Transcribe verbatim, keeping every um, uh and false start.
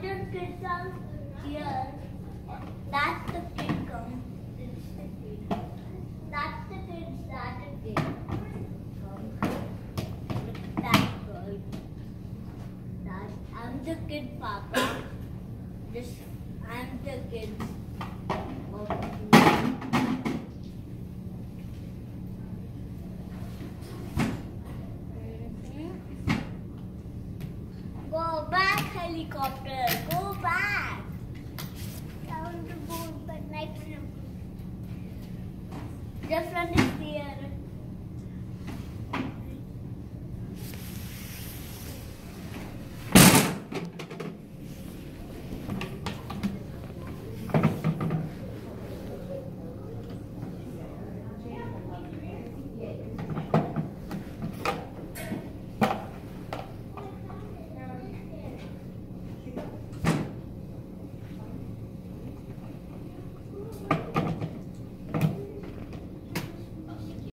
other kids are here. That's the kid come. It's the kid. That's the kid. That's the kid. That girl. That I'm the kid, Papa. This I'm the kid. Go back, helicopter. Go